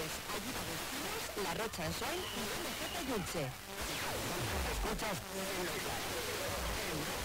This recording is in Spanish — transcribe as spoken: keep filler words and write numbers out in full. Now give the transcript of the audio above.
Reyes, Ayuda de Espinos, La Rocha en Sol y M J Dulce. Escuchas.